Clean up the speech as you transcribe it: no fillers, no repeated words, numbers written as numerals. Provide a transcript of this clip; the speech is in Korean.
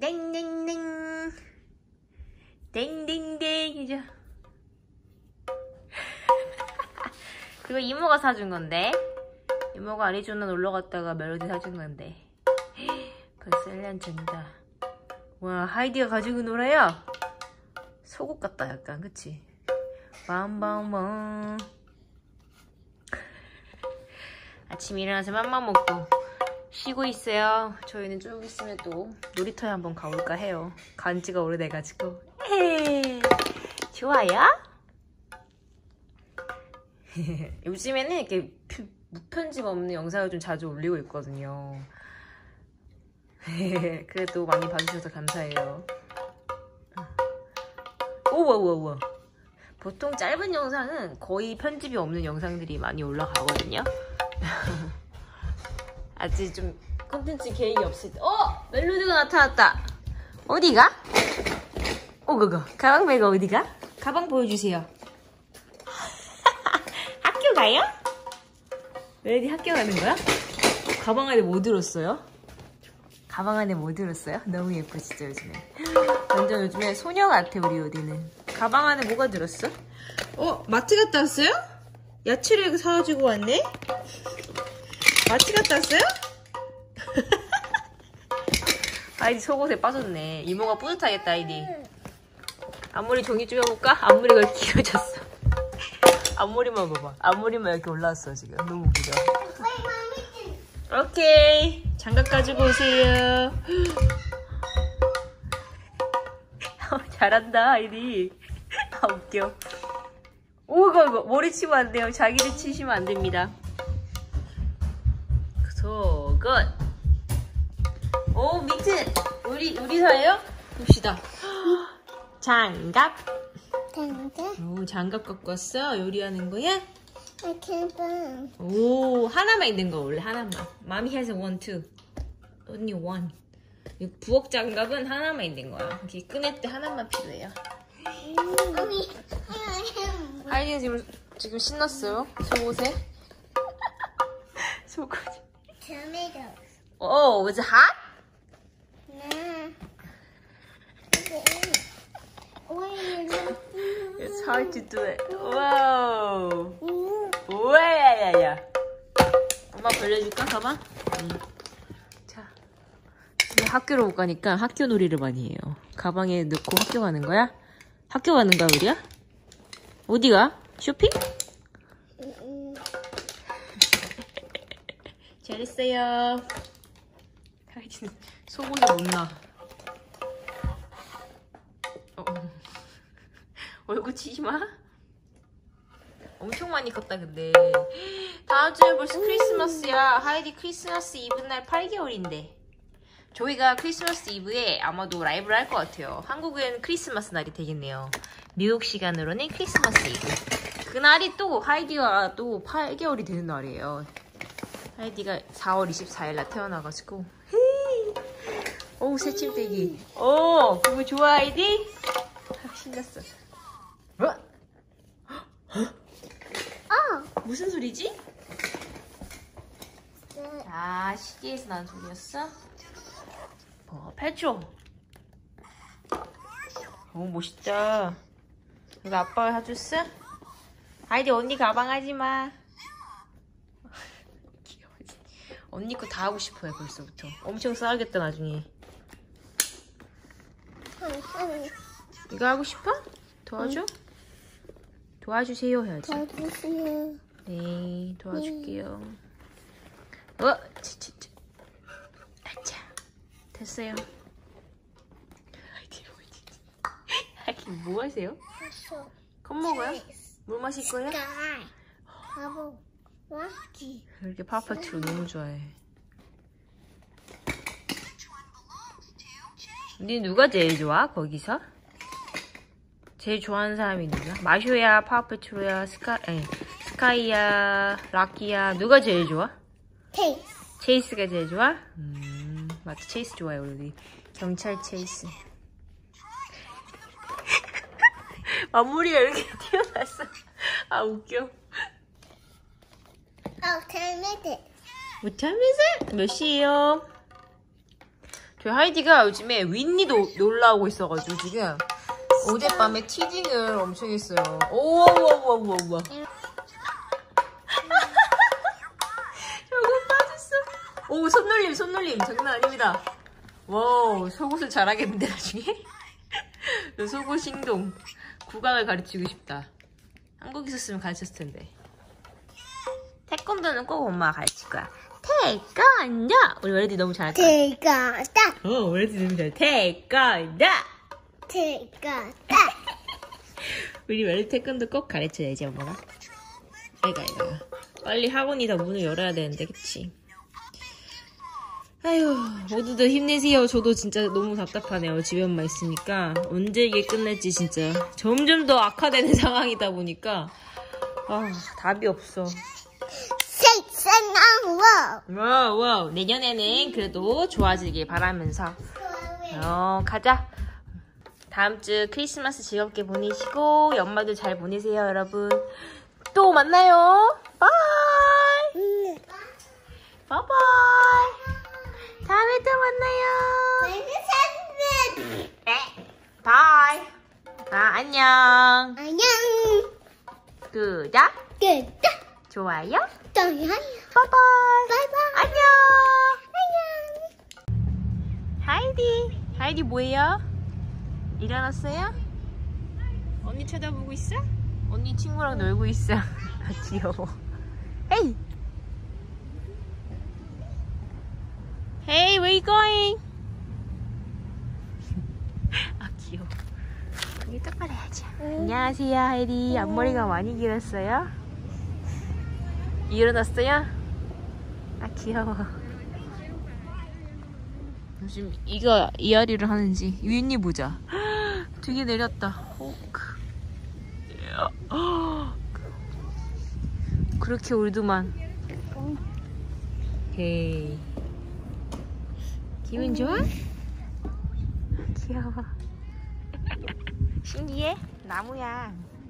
땡땡땡 땡땡땡이죠. 그거 이모가 사준 건데, 이모가 아리조나 놀러 갔다가 멜로디 사준 건데 벌써 1년 전이다. 와, 하이디가 가지고 놀아요. 속옷 같다 약간, 그치? 빰빰빰. 아침 일어나서 맘만 먹고 쉬고 있어요. 저희는 좀 있으면 또 놀이터에 한번 가볼까 해요. 간 지가 오래돼가지고. 에이, 좋아요? 요즘에는 이렇게 무편집 없는 영상을 좀 자주 올리고 있거든요. 그래도 많이 봐주셔서 감사해요. 우와. 보통 짧은 영상은 거의 편집이 없는 영상들이 많이 올라가거든요. 아직 좀 콘텐츠 계획이 없을 때. 멜로디가 나타났다. 어디가? 그거 가방 메고 어디가? 가방 보여주세요. 학교 가요? 멜로디 학교 가는 거야? 가방 안에 뭐 들었어요? 가방 안에 뭐 들었어요? 너무 예쁘시죠 요즘에? 완전 요즘에 소녀 같아 우리 어디는. 가방 안에 뭐가 들었어? 마트 갔다 왔어요? 야채를 사가지고 왔네? 마트 갔다 왔어요? 아이디 속옷에 빠졌네. 이모가 뿌듯하겠다 아이디. 앞머리 종이 쪼여볼까? 앞머리가 길어졌어. 앞머리만 봐봐. 앞머리만 이렇게 올라왔어 지금. 너무 웃기죠? 오케이, 장갑 가지고 오세요. 잘한다 아이디. 웃겨. 이거 머리 치면 안 돼요. 자기를 치시면 안 됩니다. 굿. 미트. 우리 사예요? 봅시다. 장갑. 장갑 갖고 왔어? 요리하는 거야? 하나만 있는 거 원래 하나만. Mommy has one too. Only one. 부엌 장갑은 하나만 있는 거야. 이렇게 꺼낼 때 하나만 필요해요. 하이디가 지금 신났어요. 속옷에. 속옷. Was it hot? It's hard to do it. Wow. 우와야야야. 엄마 벌려줄까? 가방? 자, 이제 학교로 못 가니까 학교 놀이를 많이 해요. 가방에 넣고 학교 가는 거야? 학교 가는 거야 우리야? 어디가? 쇼핑? 잘했어요. 하이디는 속옷에 못 나. 얼굴 치지 마. 엄청 많이 컸다 근데. 다음 주에 벌써 크리스마스야. 하이디 크리스마스 이브 날 8개월인데. 저희가 크리스마스 이브에 아마도 라이브를 할 것 같아요. 한국은 크리스마스 날이 되겠네요. 미국 시간으로는 크리스마스 이브. 그날이 또 하이디가 또 8개월이 되는 날이에요. 하이디가 4월 24일 날 태어나가지고. 새침대기. 그거 좋아 하이디? 신났어. 무슨 소리지? 시계에서 난 소리였어? 페트롤. 멋있다. 이거 아빠가 사줬어? 하이디 언니 가방 하지마. 언니 거 다 하고 싶어요 벌써부터. 엄청 싸우겠다 나중에. 이거 하고 싶어? 도와줘? 도와주세요 해야지. 도와주세요. 네, 도와줄게요. 아차, 됐어요. 하이디 뭐 하세요? 컵 먹어요? 물 마실 거예요? 이렇게 파파트로 너무 좋아해. 니 누가 제일 좋아? 거기서? 제일 좋아하는 사람이 누구야? 마쇼야, 파워패트로야, 스카이야, 락키야. 누가 제일 좋아? 체이스가 제일 좋아? 맞아, 체이스 좋아요 우리. 경찰 체이스. 앞머리가 이렇게 튀어나왔어. 웃겨. What time is it? What time is it? 몇 시에요? 저희 하이디가 요즘에 윈니도 놀라오고 있어가지고 지금 어젯밤에 티징을 엄청 했어요. 오와와와와와. 저거 빠졌어. 오, 손놀림 장난 아닙니다. 와우, 속옷을 잘하겠는데 나중에? 속옷 행동 국악을 가르치고 싶다. 한국 있었으면 가르쳤을 텐데. 태권도는 꼭 엄마가 가르칠 거야. 태권도! 우리 웰디 너무 잘할 거야. 태권도. 웰디 너무 잘해. 태권도! 태권도. 우리 웰디 태권도 꼭 가르쳐야지 엄마가. 아이가. 빨리 학원이 다 문을 열어야 되는데, 그치? 아휴, 모두들 힘내세요. 저도 진짜 너무 답답하네요. 집에만 있으니까. 언제 이게 끝날지 진짜. 점점 더 악화되는 상황이다 보니까. 답이 없어. 와우. 내년에는 그래도 좋아지길 바라면서. 가자. 다음 주 크리스마스 즐겁게 보내시고, 연말도 잘 보내세요, 여러분. 또 만나요. 바이. 바이바이. 다음에 또 만나요. 바이. 안녕. 구독. 좋아요. 바이바이. 안녕. 하이디 뭐예요? 일어났어요? 언니 쳐다보고 있어? 언니 친구랑 놀고 있어. 귀여워. 헤이. Hey, where you going? 귀여워. 여기 똑바로 해야지. 안녕하세요, 하이디. 앞머리가 많이 길었어요? 일어났어요? 귀여워. 요즘 이아리를 하는지. 윈니 보자. 되게 내렸다. 호크. 그렇게 울더만. 헤이. 기분 좋아? 귀여워. 신기해? 나무야.